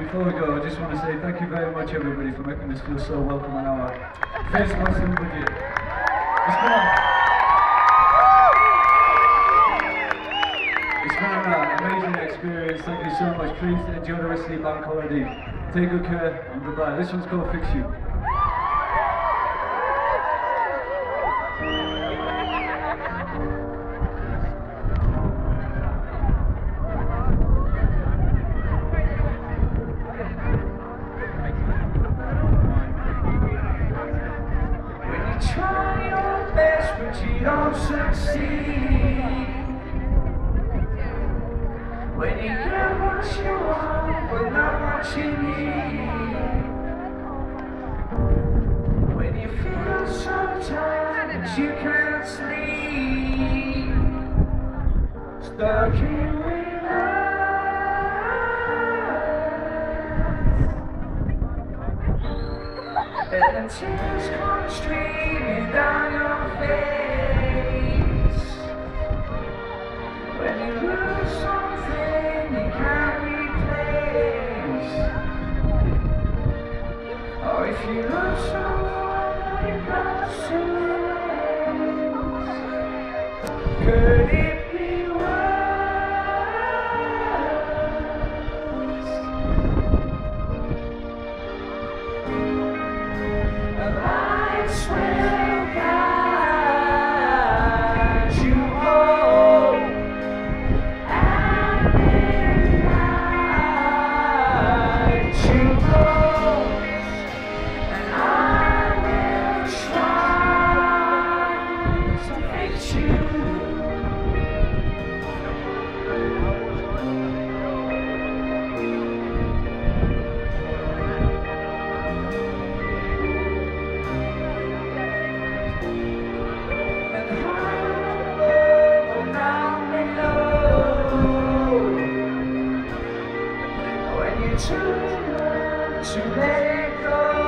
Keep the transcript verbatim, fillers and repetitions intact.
before we go, I just want to say thank you very much, everybody, for making us feel so welcome on our Face Massive budget. It's been a, it's been an uh, amazing experience. Thank you so much. Please enjoy the rest of the bank holiday. Take good care and goodbye. This one's called Fix You. Try your best, but you don't succeed. When you get what you want, but not what you need. When you feel so tired that you can't sleep, stuck in reverse, and the tears come streaming down your face. When you lose something you can't replace, or if you lose someone you got to lose, could it be worse? I swear God, you hold and ignite you close, and I will try to fix you. To let it go.